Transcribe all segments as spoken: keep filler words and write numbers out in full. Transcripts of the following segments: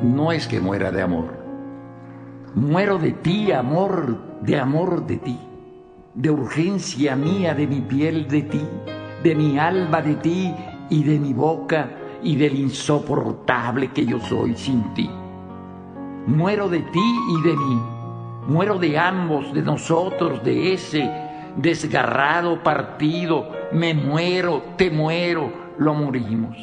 no es que muera de amor. Muero de ti, amor, de amor de ti, de urgencia mía, de mi piel de ti, de mi alma de ti y de mi boca y del insoportable que yo soy sin ti. Muero de ti y de mí, muero de ambos, de nosotros, de ese desgarrado partido. Me muero, te muero, lo morimos.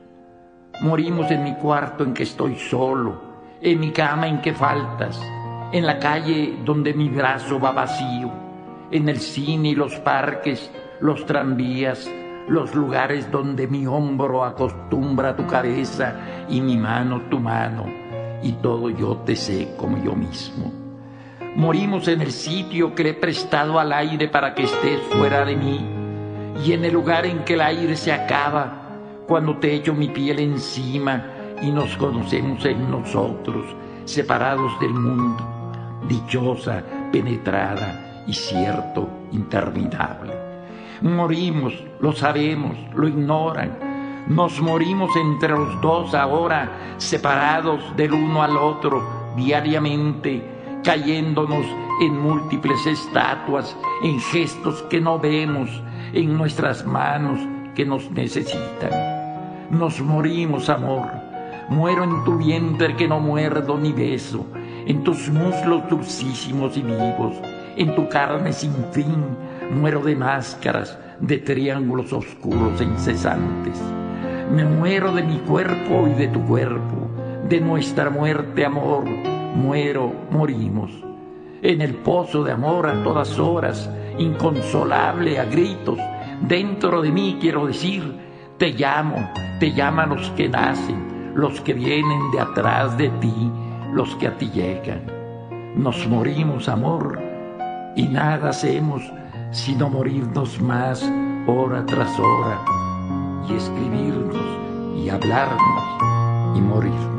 Morimos en mi cuarto en que estoy solo, en mi cama en que faltas, en la calle donde mi brazo va vacío, en el cine y los parques, los tranvías, los lugares donde mi hombro acostumbra tu cabeza y mi mano tu mano, y todo yo te sé como yo mismo. Morimos en el sitio que le he prestado al aire para que estés fuera de mí, y en el lugar en que el aire se acaba, cuando te echo mi piel encima y nos conocemos en nosotros, separados del mundo, dichosa, penetrada y cierto, interminable. Morimos, lo sabemos, lo ignoran. Nos morimos entre los dos ahora, separados del uno al otro, diariamente, cayéndonos en múltiples estatuas, en gestos que no vemos, en nuestras manos que nos necesitan. Nos morimos, amor. Muero en tu vientre que no muerdo ni beso, en tus muslos dulcísimos y vivos, en tu carne sin fin. Muero de máscaras, de triángulos oscuros e incesantes. Me muero de mi cuerpo y de tu cuerpo, de nuestra muerte, amor. Muero, morimos. En el pozo de amor a todas horas, inconsolable a gritos, dentro de mí quiero decir, te llamo, te llaman los que nacen, los que vienen de atrás de ti, los que a ti llegan. Nos morimos, amor, y nada hacemos sino morirnos más hora tras hora, y escribirnos, y hablarnos, y morirnos.